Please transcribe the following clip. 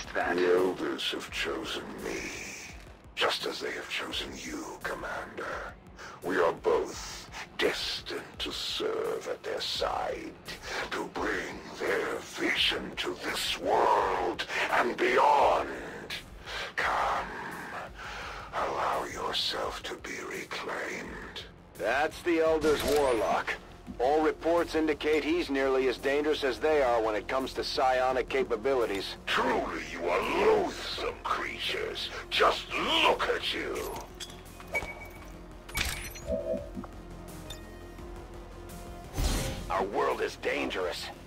least that. The Elders have chosen me, just as they have chosen you, Commander. We are both destined to serve at their side, to bring their vision to this world and beyond. Come, allow yourself to be reclaimed. That's the Elder's Warlock. All reports indicate he's nearly as dangerous as they are when it comes to psionic capabilities. Truly, you are loathsome creatures. Just look at you. Our world is dangerous.